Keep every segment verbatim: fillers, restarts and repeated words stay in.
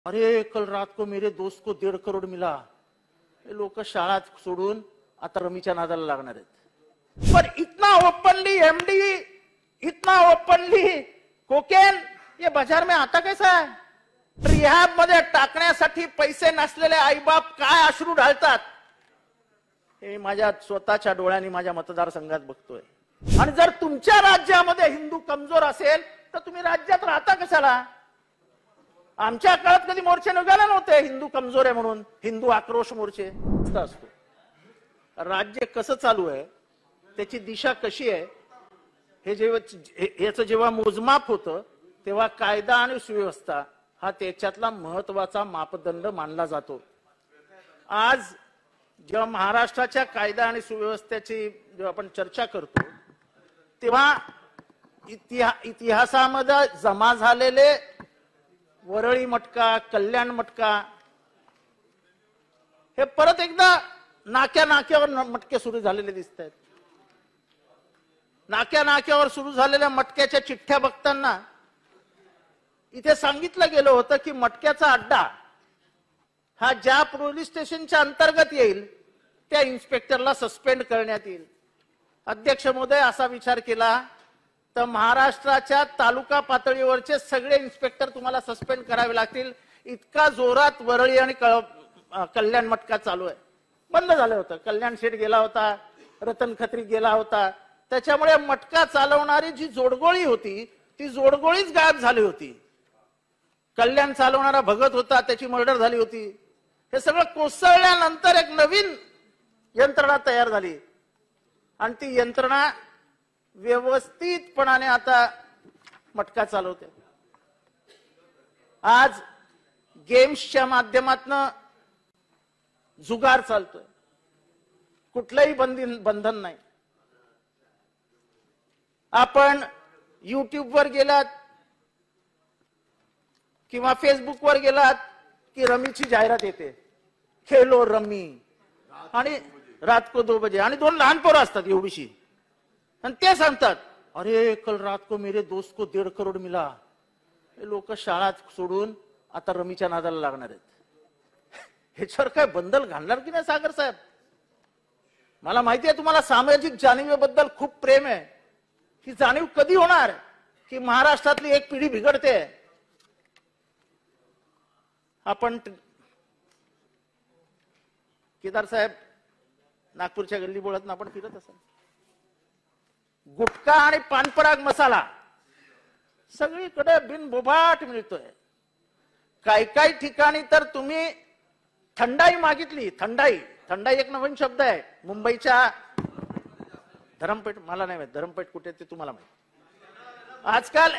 अरे कल रात को मेरे दोस्त को डेढ़ करोड़ मिला। हे लोक शाळा सोडून आता रमीच्या नादाला लागणार आहेत। पर इतना ओपनली एमडी, इतना ओपनली कोकेन ये बाजार में आता कैसा है? रिहॅब मध्ये टाकण्यासाठी पैसे नसलेले आईबाप काय अश्रू ढाळतात हे माझ्या स्वतःच्या डोळ्यांनी माझ्या मतदारसंघात बघतोय। आणि जर तुमच्या राज्यामध्ये हिंदू कमजोर असेल तर तुम्ही राज्यात राहता कशाला? आमच्या काळात कधी मोर्चे निघाले नव्हते हिंदू कमजोर आहे म्हणून, हिंदू आक्रोश मोर्चे असतो। राज्य कसं चालू आहे, त्याची दिशा कशी आहे, हे जेव्हा याचं जेव्हा मोजमाप होतं तेव्हा कायदा आणि सुव्यवस्था हा त्याच्यातला महत्वाचा मापदंड मानला जातो। आज जेव्हा महाराष्ट्राच्या कायदा आणि सुव्यवस्थेची जेव्हा आपण चर्चा करतो तेव्हा इतिहा इतिहासामध्ये जमा झालेले वरळी मटका, कल्याण मटका हे परत एकदा नाक्या नाक्यावर मटके सुरू झालेले दिसत आहेत। नाक्या नाक्यावर सुरू झालेल्या मटक्याच्या चिठ्ठ्या बघताना इथे सांगितलं गेलं होतं की मटक्याचा अड्डा हा ज्या पोलीस स्टेशनच्या अंतर्गत येईल त्या इन्स्पेक्टरला सस्पेंड करण्यात येईल। अध्यक्ष महोदय, असा विचार केला तर महाराष्ट्राच्या तालुका पातळीवरचे सगळे इन्स्पेक्टर तुम्हाला सस्पेंड करावे लागतील, इतका जोरात वरळी आणि कल्याण मटका चालू आहे। बंद झालं होतं, कल्याण शेठ गेला होता, रतन खत्री गेला होता, त्याच्यामुळे मटका चालवणारी जी जोडगोळी होती ती जोडगोळीच गायब झाली होती। कल्याण चालवणारा भगत होता, त्याची मर्डर झाली होती। हे सगळं कोसळल्यानंतर एक नवीन यंत्रणा तयार झाली आणि ती यंत्रणा व्यवस्थितपणाने आता मटका चालवते। आज गेम्सच्या माध्यमातून जुगार चालतोय, कुठलंही बंधन बंधन नाही। आपण युट्यूब वर गेलात किंवा फेसबुक वर गेलात की रमीची जाहिरात येते, खेलो रमी, आणि रात को दो बजे, आणि दोन लहान पोरं असतात एवढीशी आणि ते सांगतात अरे कल रात को मेरे दोस्त को डेढ़ करोड़ मिला। हे लोक शाळा सोडून आता रमीच्या नादाला लागणार आहेत। ह्याच्यावर काय बंदल घालणार की नाही सागर साहेब? मला माहिती आहे तुम्हाला सामाजिक जाणीवेबद्दल खूप प्रेम आहे। ही जाणीव कधी होणार की महाराष्ट्रातली एक पिढी बिघडते? आपण केदार साहेब नागपूरच्या गल्ली बोळात आपण फिरत असाल, गुटखा आणि पानपराग मसाला सगळीकडे बिनबोभाट मिळतोय। काही काही ठिकाणी तर तुम्ही थंडाई मागितली, थंडाई थंडाई एक नवीन शब्द आहे। मुंबईच्या धरमपेठ, मला नाही माहित धरमपेठ कुठे ते तुम्हाला माहित आजकाल,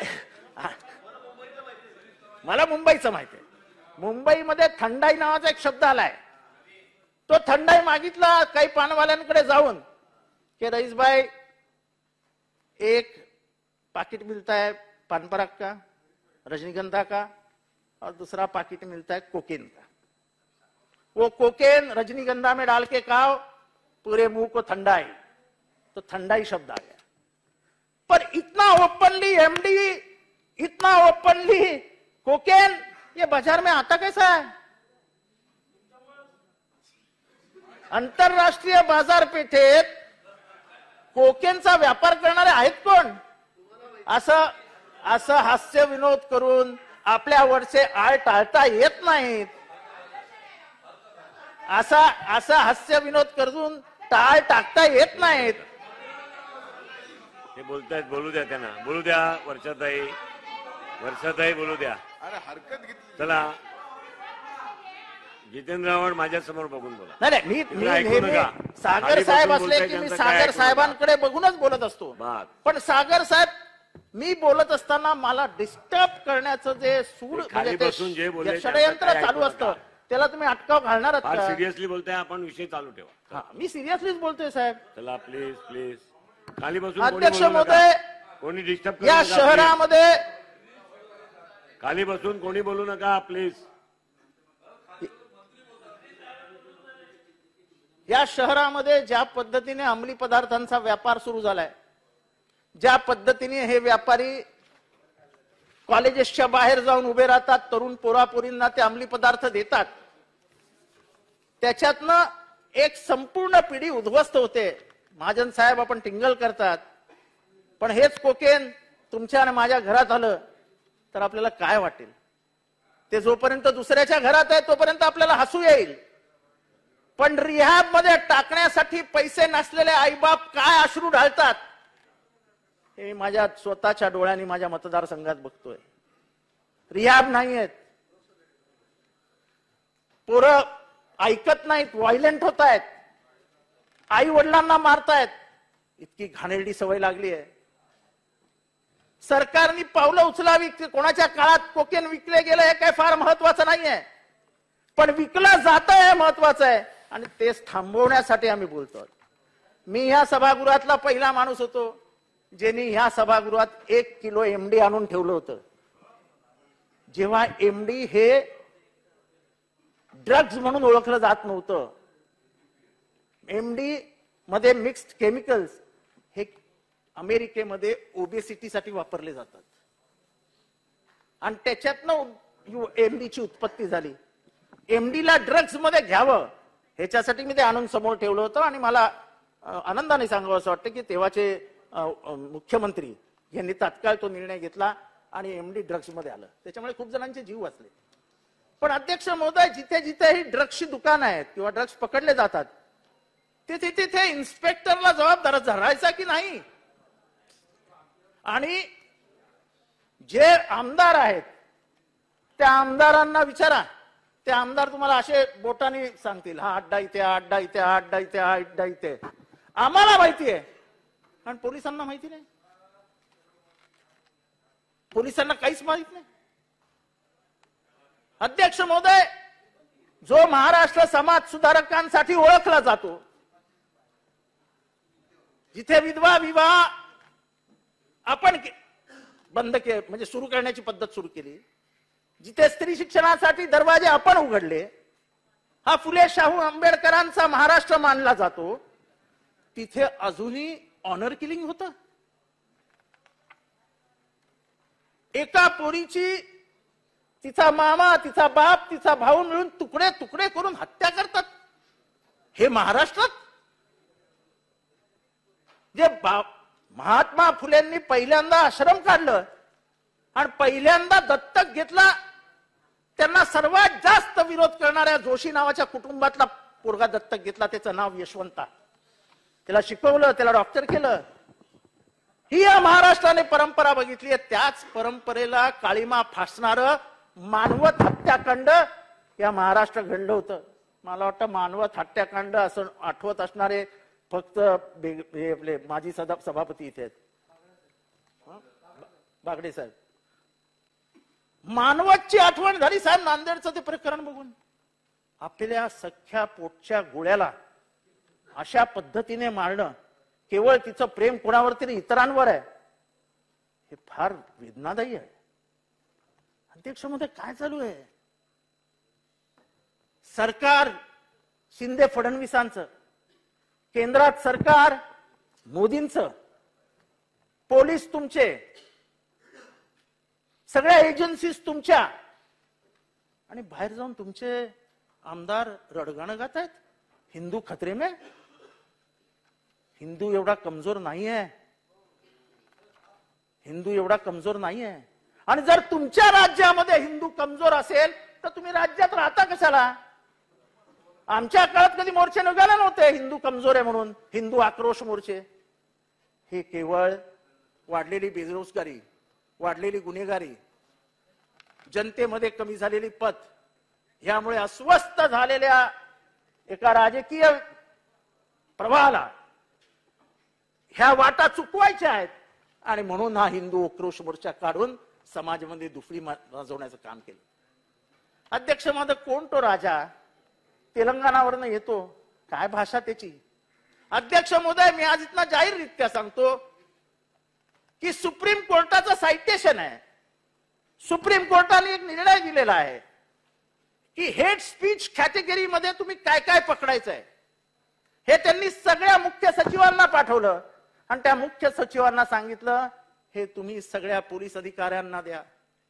मला मुंबईचं माहित आहे। मुंबईमध्ये थंडाई नावाचा एक शब्द आलाय, तो थंडाई मागितला काही पानवाल्यांकडे जाऊन की रईसभाई एक पाकिट मिलता है पान पराग का, रजनीगंधा का, और दूसरा पाकिट मिलता है कोकेन का। वो कोकेन रजनीगंधा में डाल के खाओ, पूरे मुंह को ठंडाई, तो ठंडाई शब्द आ गया। पर इतना ओपनली एमडी, इतना ओपनली कोकेन ये बाजार में आता कैसा है? अंतरराष्ट्रीय बाजारपेठेत कोकेनचा व्यापार करणारे आहेत कोण? असं असं हास्य विनोद करून आपल्यावरचे आळ टाळता येत नाहीत। असा असा हास्य विनोद करून टाळ टाकता येत नाहीत। ते बोलतायत, बोलू द्या त्यांना, बोलू द्या। वर्षाताई, वर्षाताई बोलू द्या। अरे हरकत घेतली। चला जितेंद्र आव्हाड माझ्या समोर बघून बोला। नाही नाही, मी मी नेहमी सागर साहेब असले की मी सागर साहेबांकडे बघूनच बोलत असतो, पण सागर साहेब मी बोलत असताना मला डिस्टर्ब करण्याचं जे सूड म्हणजे षडयंत्र चालू असतं त्याला तुम्ही अटकाव घालणार आहात का? सिरियसली बोलताय आपण, विषय चालू ठेवा। मी सिरियसलीच बोलतोय साहेब। चला प्लीज प्लीज खाली बसून, अध्यक्ष महोदय, कोणी डिस्टर्ब या शहरामध्ये खाली बसून कोणी बोलू नका प्लीज। या शहरामध्ये ज्या पद्धतीने अंमली पदार्थांचा व्यापार सुरू झालाय, ज्या पद्धतीने हे व्यापारी कॉलेजेसच्या बाहेर जाऊन उभे राहतात, तरुण पोरापोरींना ते अंमली पदार्थ देतात. त्याच्यातनं एक संपूर्ण पिढी उद्ध्वस्त होते. महाजन साहेब आपण टिंगल करतात, पण हेच कोकेन तुमच्या आणि माझ्या घरात आलं तर आपल्याला काय वाटेल? ते जोपर्यंत दुसऱ्याच्या घरात आहे तोपर्यंत आपल्याला हसू येईल, पण रिहॅब मध्ये टाकण्यासाठी पैसे नसलेले आईबाप काय अश्रू ढाळतात हे मी माझ्या स्वतःच्या डोळ्यांनी माझ्या मतदारसंघात बघतोय. रिहॅब नाही आहेत, पोरं ऐकत नाहीत, व्हायलेंट होत आहेत, आई वडिलांना मारतायत. इतकी घाणेरडी सवय लागली आहे. सरकारने पावलं उचलावी. कोणाच्या काळात कोकेन विकले गेलं हे काय फार महत्वाचं नाहीये, पण विकलं जात आहे महत्वाचं आहे, आणि तेच थांबवण्यासाठी आम्ही बोलतोय. मी ह्या सभागृहातला पहिला माणूस होतो ज्यांनी ह्या सभागृहात एक किलो एमडी आणून ठेवलं होतं. जेव्हा एमडी हे ड्रग्ज म्हणून ओळखलं जात नव्हतं. एमडी मध्ये मिक्स्ड केमिकल्स हे अमेरिकेमध्ये ओबेसिटीसाठी वापरले जातात, आणि त्याच्यातनं एमडीची उत्पत्ती झाली. एमडीला ड्रग्ज मध्ये घ्यावं ह्याच्यासाठी मी ते आणून समोर ठेवलं होतं. आणि मला आनंदाने सांगावं असं वाटतं की तेव्हाचे मुख्यमंत्री यांनी तात्काळ तो निर्णय घेतला आणि एमडी ड्रग्ज मध्ये आलं. त्याच्यामुळे खूप जणांचे जीव वाचले. पण अध्यक्ष महोदय, जिथे जिथे ही ड्रग्सची दुकान आहेत किंवा ड्रग्स पकडले जातात तिथे तिथे इन्स्पेक्टरला जबाबदार धरायचा की नाही? आणि जे आमदार आहेत त्या आमदारांना विचारा. ते आमदार तुम्हाला असे बोटाने सांगतील, हा अड्डा इथे, हा अड्डा इथे, हा अड्डा इथे, हा अड्डा इथे. आम्हाला माहिती आहे, आणि पोलिसांना माहिती नाही. पोलिसांना काहीच माहित नाही. अध्यक्ष महोदय, जो महाराष्ट्र समाज सुधारकांसाठी ओळखला जातो, जिथे विधवा विवाह आपण बंद के म्हणजे सुरू करण्याची पद्धत सुरू केली, जिथे स्त्री शिक्षणासाठी दरवाजे आपण उघडले, हा फुले शाहू आंबेडकरांचा महाराष्ट्र मानला जातो, तिथे अजूनही ऑनर किलिंग होतं. एका पोरीची तिचा मामा, तिचा बाप, तिचा भाऊ मिळून तुकडे तुकडे करून हत्या करतात. हे महाराष्ट्रात? जे महात्मा फुलेंनी पहिल्यांदा आश्रम काढलं आणि पहिल्यांदा दत्तक घेतला, त्यांना सर्वात जास्त विरोध करणाऱ्या जोशी नावाच्या कुटुंबातला पोरगा दत्तक घेतला. त्याचं नाव यशवंता. त्याला शिकवलं, त्याला डॉक्टर केलं. ही या महाराष्ट्राने परंपरा बघितली आहे. त्याच परंपरेला काळीमा फासणारं मानवत हत्याकांड या महाराष्ट्र घडलं होतं. मला वाटतं मानवत हत्याकांड असं आठवत असणारे फक्त आपले माजी सभापती इथे आहेत, बागडे साहेब. मानवतची आठवण झाली साहेब नांदेडचं ते प्रकरण बघून. आपल्या सख्या पोटच्या गोळ्याला अशा पद्धतीने मारणं, केवळ तिचं प्रेम कोणावर तरी इतरांवर आहे, हे फार वेदनादायी आहे. अध्यक्ष मध्ये काय चालू आहे? सरकार शिंदे फडणवीसांचं, केंद्रात सरकार मोदींचं, पोलीस तुमचे, सगळ्या एजन्सीज तुमच्या, आणि बाहेर जाऊन तुमचे आमदार रडगाणं गात आहेत. हिंदू खतरे में. हिंदू एवढा कमजोर नाही आहे. हिंदू एवढा कमजोर नाही आहे. आणि जर तुमच्या राज्यामध्ये हिंदू कमजोर असेल तर तुम्ही राज्यात राहता कशाला? आमच्या काळात कधी मोर्चे निघाले नव्हते हिंदू कमजोर आहे म्हणून, हिंदू आक्रोश मोर्चे. हे केवळ वाढलेली बेरोजगारी, वाढलेली गुन्हेगारी, जनतेमध्ये कमी झालेली पत, यामुळे अस्वस्थ झालेल्या एका राजकीय प्रवाहाला ह्या वाटा चुकवायच्या आहेत. आणि म्हणून हा हिंदू आक्रोश मोर्चा काढून समाजामध्ये दुफळी माजवण्याचं काम केलं. अध्यक्ष माझं कोण तो राजा? तेलंगणावरनं येतो, काय भाषा त्याची? अध्यक्ष महोदय, मी आज इथं जाहीररित्या सांगतो की सुप्रीम कोर्टाचं सायटेशन आहे. सुप्रीम कोर्टाने एक निर्णय दिलेला आहे की हेट स्पीच कॅटेगरीमध्ये तुम्ही काय काय पकडायचंय हे त्यांनी सगळ्या मुख्य सचिवांना पाठवलं. आणि त्या मुख्य सचिवांना सांगितलं हे तुम्ही सगळ्या पोलीस अधिकाऱ्यांना द्या,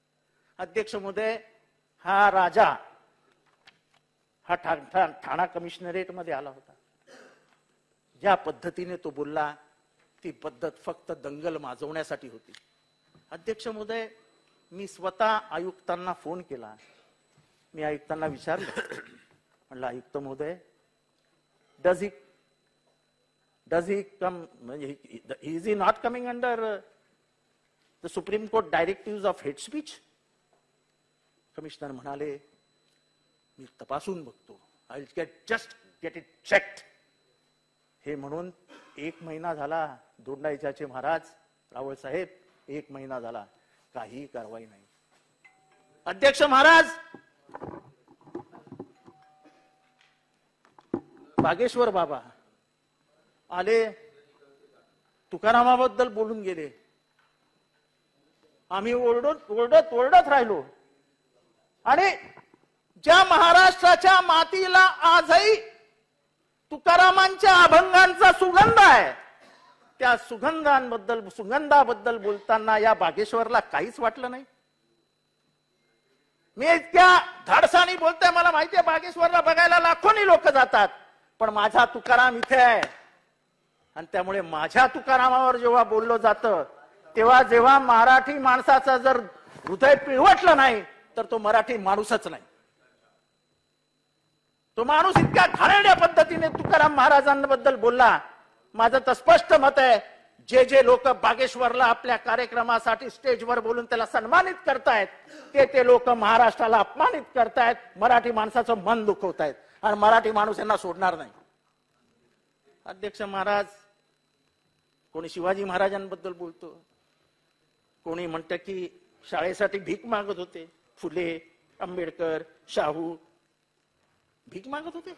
अध्यक्ष महोदय, हा राजा हा ठा, ठा, ठाणा कमिशनरेट मध्ये आला होता. ज्या पद्धतीने तो बोलला ती पद्धत फक्त दंगल माजवण्यासाठी होती. अध्यक्ष महोदय, मी स्वतः आयुक्तांना फोन केला. मी आयुक्तांना विचारलं, म्हणलं आयुक्त महोदय, does he does he come म्हणजे is he not coming under the supreme court directive of hate speech? Commissioner म्हणाले, मी तपासून बघतो. I will get just get it checked. हे म्हणून एक महिना झाला. दोंडाईचाचे महाराज रावळ साहेब, एक महिना झाला, काही कारवाई नाही. अध्यक्ष महाराज, बागेश्वर बाबा आले, तुकारामाबद्दल बोलून गेले. आम्ही ओरडत ओरडत ओरडत राहिलो. आणि ज्या महाराष्ट्राच्या मातीला आजही तुकारामांच्या अभंगांचा सुगंध आहे, त्या सुगंधांबद्दल सुगंधाबद्दल बोलताना या बागेश्वरला काहीच वाटलं नाही. मी इतक्या धाडसानी बोलतोय, मला माहितीये बागेश्वरला बघायला लाखोनी लोक जातात, पण माझा तुकाराम इथे आहे. आणि त्यामुळे माझ्या तुकारामावर जेव्हा बोललो जातं, तेव्हा जेव्हा मराठी माणसाचं जर हृदय पिळवटलं नाही तर तो मराठी माणूसच नाही. तो माणूस इतक्या घाणेरड्या पद्धतीने तुकाराम महाराजांबद्दल बोलला. माझं तर स्पष्ट मत आहे, जे जे लोक बागेश्वरला आपल्या कार्यक्रमासाठी स्टेजवर बोलून त्याला सन्मानित करतायत, ते ते लोक महाराष्ट्राला अपमानित करतायत, मराठी माणसाचं मन दुखवतायत, आणि मराठी माणूस यांना सोडणार नाही. अध्यक्ष महाराज, कोणी शिवाजी महाराजांबद्दल बोलतो, कोणी म्हणतं की शाळेसाठी भीक मागत होते. फुले, आंबेडकर, शाहू भीक मागत होते.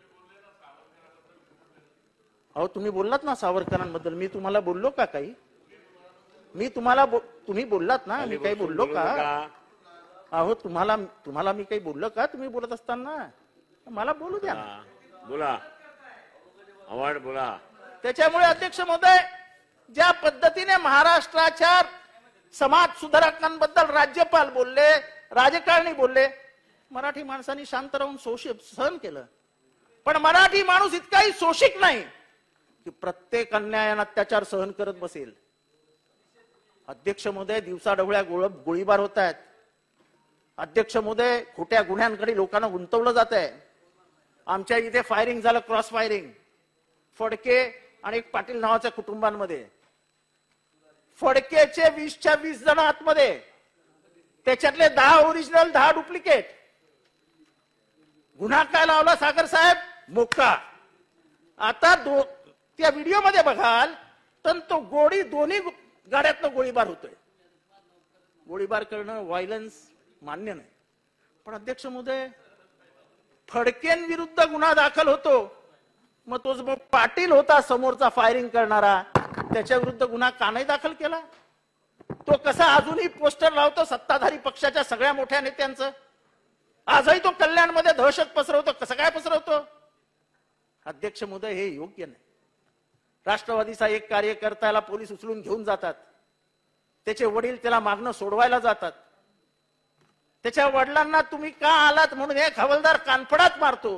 अहो, तुम्ही बोललात ना सावरकरांबद्दल, मी तुम्हाला बोललो का काही? मी तुम्हाला तुम्ही बोललात ना, मी काही बोललो का? अहो, तुम्हाला तुम्हाला मी काही बोललो का? तुम्ही बोलत असताना मला बोलू द्या. बोला, आवाज बोला. त्याच्यामुळे अध्यक्ष महोदय, ज्या पद्धतीने महाराष्ट्राच्या समाज सुधारकांबद्दल राज्यपाल बोलले, राजकारणी बोलले, मराठी माणसांनी शांत राहून शोषित सहन केलं. पण मराठी माणूस इतकाही शोषिक नाही की प्रत्येक अन्याय आणि अत्याचार सहन करत बसेल. अध्यक्ष महोदय, दिवसाढवळ्या गोळीबार होत आहेत. अध्यक्ष महोदय, खोट्या गुन्ह्यांकडे लोकांना गुंतवलं जात आहे. आमच्या इथे फायरिंग झालं, क्रॉस फायरिंग, फडके आणि एक पाटील नावाच्या कुटुंबांमध्ये. फडकेचे वीसच्या वीस जण आतमध्ये, त्याच्यातले दहा ओरिजिनल, दहा डुप्लिकेट. गुन्हा काय लावला सागर साहेब? मोक्का. आता दो त्या व्हिडिओ मध्ये बघाल तर तो गोळी दोन्ही गाड्यातनं गोळीबार होतोय. गोळीबार करणं व्हायलन्स मान्य नाही. पण अध्यक्ष महोदय, फडकेंविरुद्ध गुन्हा दाखल होतो, मग तो जो पाटील होता समोरचा फायरिंग करणारा, त्याच्या विरुद्ध गुन्हा का नाही दाखल केला? तो कसा अजूनही पोस्टर लावतो सत्ताधारी पक्षाच्या सगळ्या मोठ्या नेत्यांचं? आजही तो कल्याणमध्ये दहशत पसरवतो, कसं काय पसरवतो? अध्यक्ष महोदय, हे योग्य नाही. राष्ट्रवादीचा एक कार्यकर्त्याला पोलीस उचलून घेऊन जातात, त्याचे वडील त्याला मागणं सोडवायला जातात. त्याच्या वडिलांना तुम्ही का आलात म्हणून एक हवालदार कानफडात मारतो.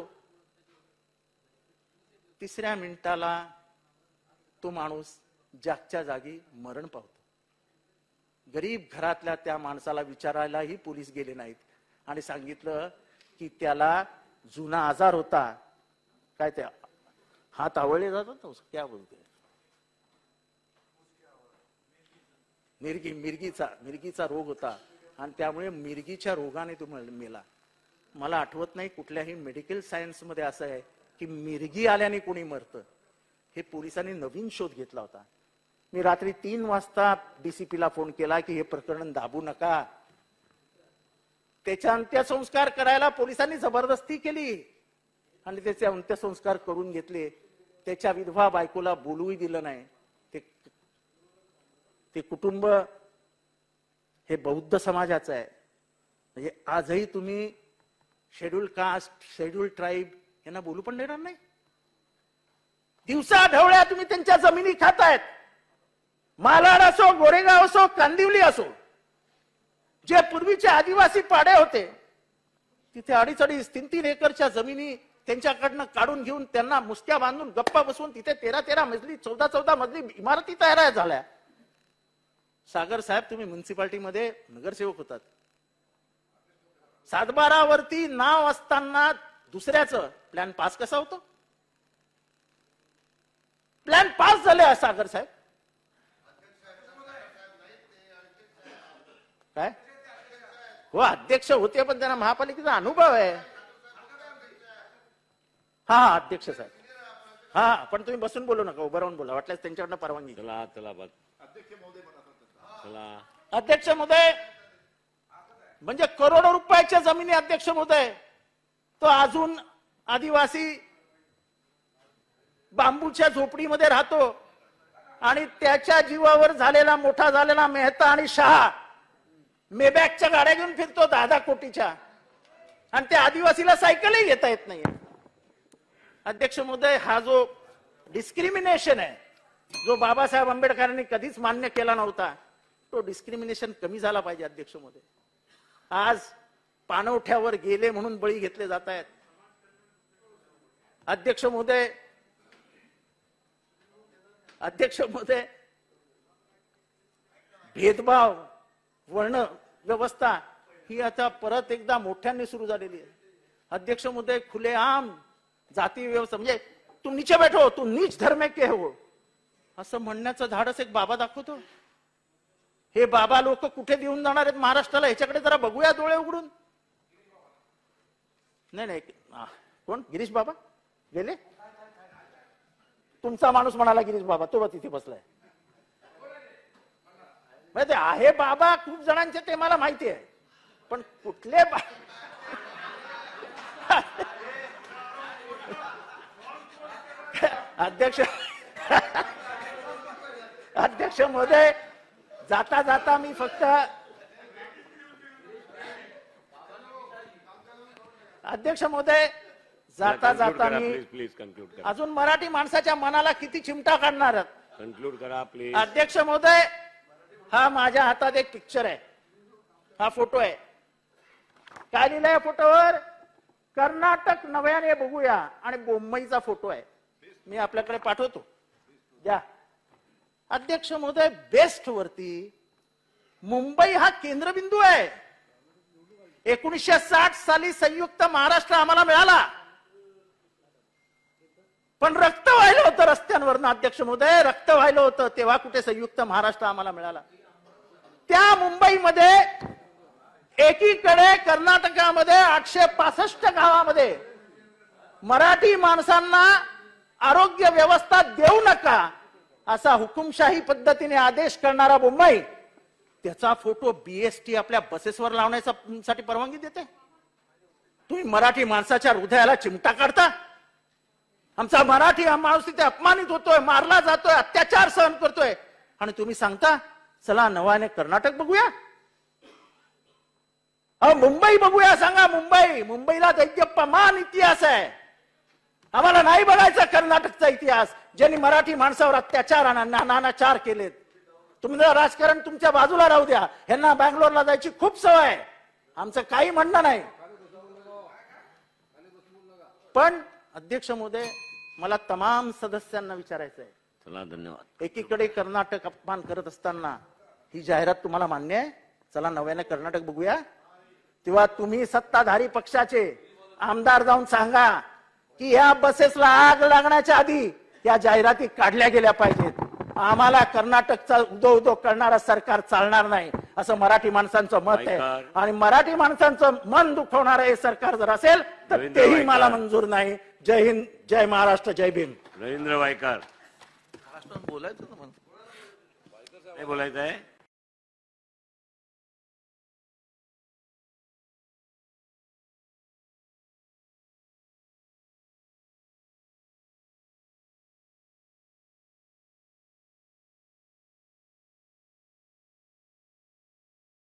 तिसऱ्या मिनिटाला तो माणूस जागच्या जागी मरण पावतो. गरीब घरातल्या त्या माणसाला विचारायलाही पोलीस गेले नाहीत आणि सांगितलं की त्याला जुना आजार होता. काय त्या हात आवळले जातात, क्या बोलते, मिरगी मिरगीचा मिरगीचा रोग होता आणि त्यामुळे मिरगीच्या रोगाने तो मेला. मला आठवत नाही कुठल्याही मेडिकल सायन्स मध्ये असं आहे की मिरगी आल्याने कोणी मरतं. हे पोलिसांनी नवीन शोध घेतला होता. मी रात्री तीन वाजता डीसीपीला फोन केला की हे प्रकरण दाबू नका. त्याच्या अंत्यसंस्कार करायला पोलिसांनी जबरदस्ती केली आणि त्याचे अंत्यसंस्कार करून घेतले. त्याच्या विधवा बायकोला बोलूही दिलं नाही. ते ते कुटुंब हे बौद्ध समाजाचं आहे. म्हणजे आजही तुम्ही शेड्यूल कास्ट, शेड्यूल ट्राईब यांना बोलू पण देणार नाही. दिवसा ढवळ्या तुम्ही त्यांच्या जमिनी खातायत. मालाड असो, गोरेगाव असो, कांदिवली असो, जे पूर्वीचे आदिवासी पाडे होते तिथे अडीच अडीच तीन तीन एकरच्या जमिनी त्यांच्याकडनं काढून घेऊन त्यांना मुसक्या बांधून गप्पा बसवून तिथे तेरा तेरा मजली चौदा चौदा मजली इमारती तयार झाल्या. सागर साहेब तुम्ही म्युन्सिपाल्टीमध्ये नगरसेवक होतात. सातबारावरती नाव असताना दुसऱ्याचं प्लॅन पास कसा होतो? प्लॅन पास झाले सागर साहेब काय? हो अध्यक्ष होते पण त्यांना महापालिकेचा अनुभव आहे. हा हा अध्यक्ष साहेब हा पण तुम्ही बसून बोलू नका उभं राहून बोला वाटल्यास त्यांच्याकडनं परवानगी. चला चला बघ चला अध्यक्ष महोदय म्हणजे करोडो रुपयाच्या जमिनी अध्यक्ष महोदय तो अजून आदिवासी बांबूच्या झोपडीमध्ये राहतो आणि त्याच्या जीवावर झालेला मोठा झालेला मेहता आणि शहा मेबॅकच्या गाड्या घेऊन फिरतो दहा दहा कोटीच्या आणि त्या आदिवासीला सायकलही घेता येत नाही. अध्यक्ष महोदय हा जो डिस्क्रिमिनेशन आहे जो बाबासाहेब आंबेडकरांनी कधीच मान्य केला नव्हता तो डिस्क्रिमिनेशन कमी झाला पाहिजे. अध्यक्ष महोदय आज पाणवठ्यावर गेले म्हणून बळी घेतले जात आहेत. अध्यक्ष महोदय अध्यक्ष महोदय भेदभाव वर्ण व्यवस्था ही आता परत एकदा मोठ्याने सुरू झालेली आहे. अध्यक्ष महोदय खुलेआम जाती व्यवस्था म्हणजे तुम नीचे बैठो तू नीच धर्म के हो असं म्हणण्याचं धाडस एक बाबा दाखवतो. हे बाबा लोक कुठे देऊन जाणार आहेत महाराष्ट्राला ह्याच्याकडे जरा बघूया डोळे उघडून. नाही नाही कोण गिरीश बाबा गेले? तुमचा माणूस म्हणाला गिरीश बाबा तो तिथे बसलाय. म्हणजे आहे बाबा खूप जणांचे ते मला माहिती आहे पण कुठले बा... अध्यक्ष अध्यक्ष महोदय जाता जाता मी फक्त अध्यक्ष महोदय जाता जाता मी प्लीज कन्क्लूड करा. अजून मराठी माणसाच्या मनाला किती चिमटा काढणार आहात? कन्क्लूड करा प्लीज. अध्यक्ष महोदय हा माझ्या हातात एक पिक्चर आहे. हा फोटो आहे. काय लिहिलंय फोटोवर? कर्नाटक नव्याने बघूया आणि बोंबईचा फोटो आहे. मी आपल्याकडे पाठवतो द्या. अध्यक्ष महोदय बेस्ट वरती मुंबई हा केंद्रबिंदू आहे. एकोणीसशे साठ साली संयुक्त महाराष्ट्र आम्हाला मिळाला पण रक्त व्हायलं होतं रस्त्यांवरनं. अध्यक्ष महोदय रक्त व्हायलं होतं तेव्हा कुठे संयुक्त महाराष्ट्र आम्हाला मिळाला. त्या मुंबईमध्ये एकीकडे कर्नाटकामध्ये आठशे पासष्ट गावामध्ये मराठी माणसांना आरोग्य व्यवस्था देऊ नका असा हुकुमशाही पद्धतीने आदेश करणारा मुंबई त्याचा फोटो बीएसटी आपल्या बसेसवर लावण्यासाठी परवानगी देते. तुम्ही मराठी माणसाच्या हृदयाला चिमटा काढता. आमचा मराठी माणूस तिथे अपमानित होतोय मारला जातोय अत्याचार सहन करतोय आणि तुम्ही सांगता चला नव्याने कर्नाटक बघूया. अहो मुंबई बघूया सांगा. मुंबई मुंबईला दैद्यप्यमान इतिहास आहे. आम्हाला नाही बघायचा कर्नाटकचा इतिहास ज्यांनी मराठी माणसावर अत्याचार आणि नानाचार केलेत. तुमचं राजकारण तुमच्या बाजूला राहू द्या. ह्यांना बँगलोरला जायची खूप सवय आहे. आमचं काही म्हणणं नाही पण अध्यक्ष महोदय मला तमाम सदस्यांना विचारायचं आहे. चला धन्यवाद. एकीकडे कर्नाटक अपमान करत असताना ही जाहिरात तुम्हाला मान्य आहे? चला नव्याने कर्नाटक बघूया. तेव्हा तुम्ही सत्ताधारी पक्षाचे आमदार जाऊन सांगा की या बसेसला आग लागण्याच्या आधी या जाहिराती काढल्या गेल्या पाहिजेत. आम्हाला कर्नाटकचा उदो उदो करणारा सरकार चालणार नाही असं मराठी माणसांचं मत आहे आणि मराठी माणसांचं मन दुखवणारं हे सरकार जर असेल तर तेही मला मंजूर नाही. जय हिंद जय महाराष्ट्र जय भीम. रवींद्र वायकर बोलायचं बोलायचं आहे.